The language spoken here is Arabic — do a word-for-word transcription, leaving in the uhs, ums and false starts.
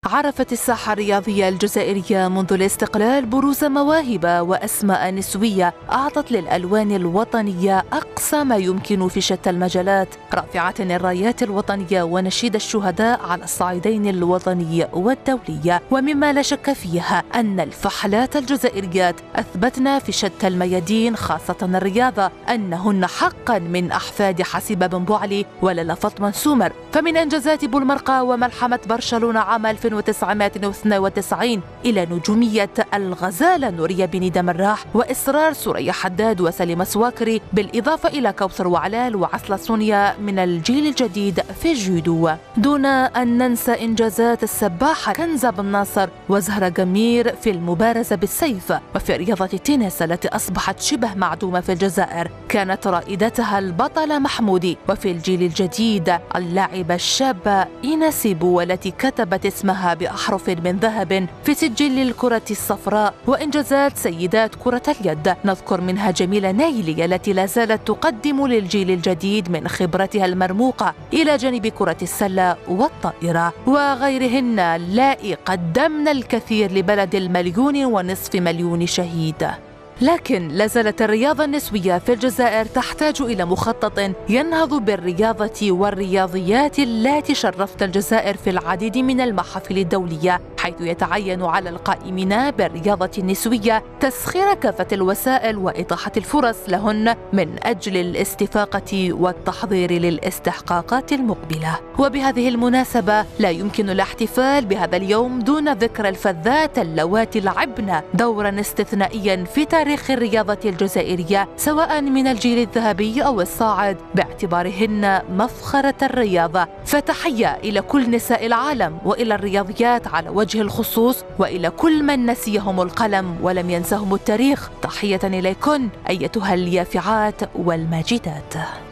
عرفت الساحة الرياضية الجزائرية منذ الاستقلال بروز مواهب وأسماء نسوية أعطت للألوان الوطنية أقصى ما يمكن في شتى المجالات، رافعة الرايات الوطنية ونشيد الشهداء على الصعيدين الوطني والدولي. ومما لا شك فيه أن الفحلات الجزائريات أثبتن في شتى الميادين خاصة الرياضة أنهن حقا من أحفاد حسيبة بن بوعلي ولالا فاطمة سومر. فمن إنجازات بولمرقة وملحمة برشلونة عام ألف وتسعمائة واثنين وتسعين إلى نجومية الغزالة نورية بن دمراح وإصرار سوريا حداد وسليمة سواكري، بالإضافة إلى كوثر وعلال وعسلة سونيا من الجيل الجديد في الجودو، دون أن ننسى إنجازات السباحة كنزة بن ناصر وزهرة جمير في المبارزة بالسيف. وفي رياضة التنس التي أصبحت شبه معدومة في الجزائر كانت رائدتها البطلة محمودي، وفي الجيل الجديد اللاعبة الشابة إيناسيبو والتي كتبت اسمها بأحرف من ذهب في سجل الكرة الصفراء. وإنجازات سيدات كرة اليد نذكر منها جميلة نايلي التي لا زالت تقدم للجيل الجديد من خبرتها المرموقة، إلى جانب كرة السلة والطائرة وغيرهن اللائي قدمن الكثير لبلد المليون ونصف مليون شهيد. لكن لا زالت الرياضة النسوية في الجزائر تحتاج إلى مخطط ينهض بالرياضة والرياضيات اللاتي شرفت الجزائر في العديد من المحافل الدولية، حيث يتعين على القائمين بالرياضة النسوية تسخير كافة الوسائل وإتاحة الفرص لهن من أجل الاستفاقة والتحضير للاستحقاقات المقبلة. وبهذه المناسبة لا يمكن الاحتفال بهذا اليوم دون ذكر الفذات اللواتي لعبن دورا استثنائيا في تاريخ تاريخ الرياضة الجزائرية، سواء من الجيل الذهبي أو الصاعد، باعتبارهن مفخرة الرياضة. فتحية إلى كل نساء العالم وإلى الرياضيات على وجه الخصوص، وإلى كل من نسيهم القلم ولم ينسهم التاريخ. تحية إليكن أيتها اليافعات والماجدات.